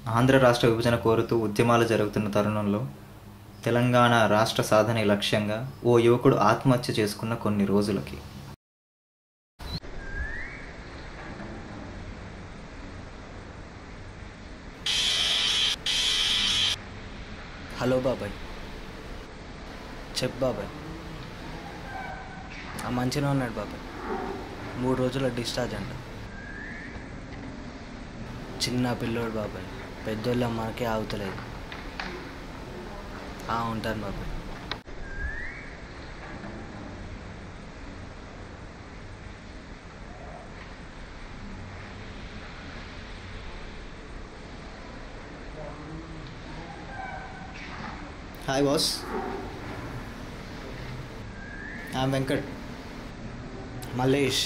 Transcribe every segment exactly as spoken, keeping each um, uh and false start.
ఆంధ్ర రాష్ట్ర విభజన కోరుతూ ఉద్యమాలు జరుగుతున్న తరుణంలో తెలంగాణ రాష్ట్ర సాధనే లక్ష్యంగా ఓ యువకుడు ఆత్మహత్య చేసుకున్న కొన్ని రోజులకి హలో బాబాయ్, చెప్పు బాబాయ్. ఆ మంచిగా ఉన్నాడు బాబాయ్. మూడు రోజుల డిశ్చార్జ్ అంట. చిన్న పిల్లోడు బాబాయ్, పెద్దోళ్ళ మనకే ఆగుతలేదు. ఉంటాను బాబాయ్. Hi boss, I Venkat. Mallesh,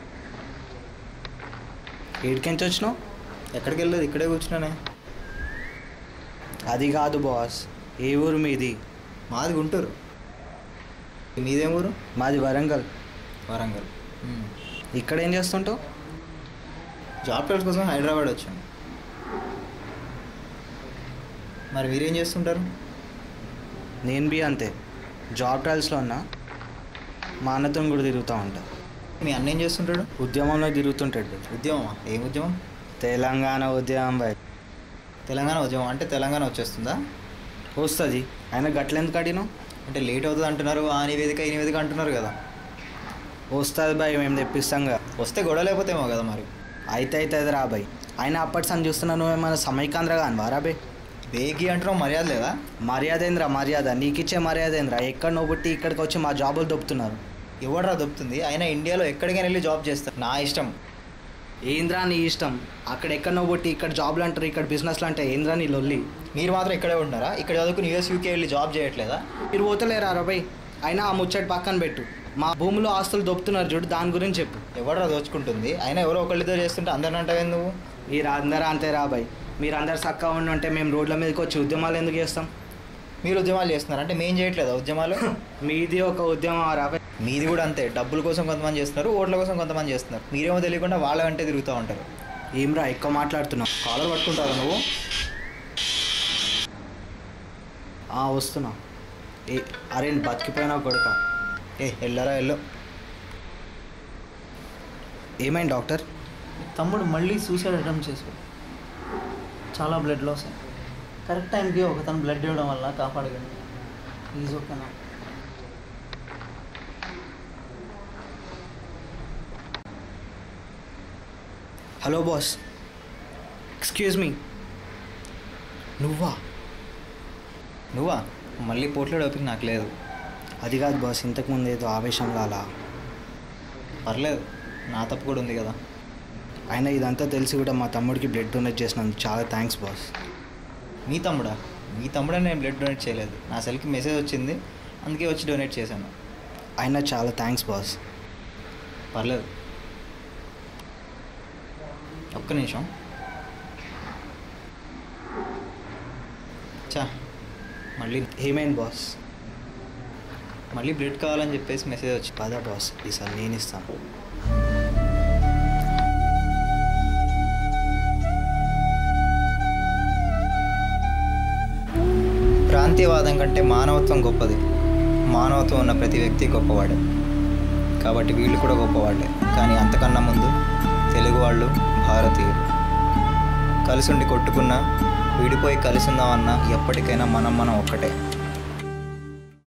ఏడికెంచి వచ్చినావు? ఎక్కడికి వెళ్ళలేదు, ఇక్కడే కూర్చున్నానే. అది కాదు బాస్, ఏ ఊరు మీది? మాది గుంటూరు. మీదేం ఊరు? మాది వరంగల్. వరంగల్. ఇక్కడ ఏం చేస్తుంటావు? జాబ్ ట్రైల్స్ కోసం హైదరాబాద్ వచ్చాను. మరి మీరేం చేస్తుంటారు? నేను బి అంతే, జాబ్ ట్రయల్స్లో ఉన్నా. మా అన్నతో కూడా తిరుగుతూ ఉంటా. మీ అన్న ఏం చేస్తుంటాడు? ఉద్యమంలో తిరుగుతుంటాడు. ఉద్యమమా? ఏం ఉద్యమం? తెలంగాణ ఉద్యమం బాయ్. తెలంగాణ ఉద్యమం అంటే తెలంగాణ వచ్చేస్తుందా? వస్తుంది. అయినా గట్లెందుకు అడిగినావు? అంటే లేట్ అవుతుంది అంటున్నారు, ఆ నివేదిక ఈ నివేదిక అంటున్నారు కదా. వస్తుంది బాయ్, మేము తెప్పిస్తాంగా. వస్తే గొడవ లేకపోతేమో కదా. మరి అయితే అవుతుంది రా బాయ్. అయినా అప్పటి సని చూస్తున్నా, నువ్వేమైనా సమైకాంధ్రగా అని వారా బే? బేగి అంటున్నావు, మర్యాద లేదా? మర్యాదేంద్ర మర్యాద, నీకిచ్చే మర్యాదేంద్ర. ఎక్కడ నువ్వు పుట్టి ఇక్కడికి వచ్చి మా జాబులు దొప్పుతున్నారు. ఎవడరా దొప్పుతుంది? అయినా ఇండియాలో ఎక్కడికైనా వెళ్ళి జాబ్ చేస్తారు, నా ఇష్టం. ఏంద్రా నీ ఇష్టం? అక్కడ ఎక్కడ నువ్వు పుట్టి ఇక్కడ జాబ్లు అంటారు, ఇక్కడ బిజినెస్లు అంటే ఏంద్రా నీ లొల్లి? మీరు మాత్రం ఇక్కడే ఉంటున్నారా? ఇక్కడ చదువుకుని యూఎస్ యూకే వెళ్ళి జాబ్ చేయట్లేదా? మీరు పోతలేరా రాబాయ్? అయినా ఆ ముచ్చటి పక్కన పెట్టు. మా భూమిలో ఆస్తులు దొప్పుతున్నారు చూడు, దాని గురించి చెప్పు. ఎవడరా దోచుకుంటుంది? అయినా ఎవరో ఒకళ్ళితో చేస్తుంటే అందరిని అంటావేం నువ్వు? మీరు అందరూ అంతే రాబాయ్. మీరు అందరు చక్కగా ఉండి ఉంటే మేము రోడ్ల మీదకి వచ్చి ఉద్యమాలు ఎందుకు చేస్తాం? మీరు ఉద్యమాలు చేస్తున్నారు అంటే మేము చేయట్లేదా ఉద్యమాలు? మీది ఒక ఉద్యమం రాబాయ్. మీది కూడా అంతే. డబ్బుల కోసం కొంతమంది చేస్తున్నారు, ఓట్ల కోసం కొంతమంది చేస్తున్నారు. మీరేమో తెలియకుండా వాళ్ళ వెంటే తిరుగుతూ ఉంటారు. ఏమ్రా ఎక్కువ మాట్లాడుతున్నావు? కాలర్ పట్టుకుంటారా నువ్వు? వస్తున్నా. ఏ అరే బతికిపోయినా కొడుక. ఏ వెళ్ళారా వెళ్ళు. ఏమైంది డాక్టర్? తమ్ముడు మళ్ళీ సూసైడ్ అటెంప్ట్ చేసుకో. చాలా బ్లడ్ లాస్ అయింది. కరెక్ట్ టైంకి ఒక తను బ్లడ్ ఇవ్వడం వల్ల కాపాడగలిగింది. ప్లీజ్ ఓకేనా? Hello boss, excuse me. నువ్వా? నువ్వా? మళ్ళీ పోట్లాడే ఓపిక నాకు లేదు. అది కాదు బాస్, ఇంతకుముందు ఏదో ఆవేశంలో అలా. పర్లేదు, నా తప్పు కూడా ఉంది కదా. అయినా ఇదంతా తెలిసి కూడా మా తమ్ముడికి బ్లడ్ డొనేట్ చేసినందుకు చాలా థ్యాంక్స్ బాస్. మీ తమ్ముడా? మీ తమ్ముడని నేను బ్లడ్ డొనేట్ చేయలేదు. నా సెల్కి మెసేజ్ వచ్చింది, అందుకే వచ్చి డొనేట్ చేశాను. అయినా చాలా థ్యాంక్స్ బాస్. పర్లేదు. ఒక్క నిమిషం. చా మళ్ళీ ఏమైంది బాస్? మళ్ళీ బ్లడ్ కావాలని చెప్పేసి మెసేజ్ వచ్చి. పదా బాస్, ఈసారి నేను ఇస్తాను. ప్రాంతీయవాదం కంటే మానవత్వం గొప్పది. మానవత్వం ఉన్న ప్రతి వ్యక్తి గొప్పవాడే. కాబట్టి వీళ్ళు కూడా గొప్పవాడే. కానీ అంతకన్నా ముందు తెలుగు వాళ్ళు, భారతీయులు కలిసి ఉండి కొట్టుకున్నా, విడిపోయి కలిసి ఉందామన్నా ఎప్పటికైనా మనం మనం ఒక్కటే.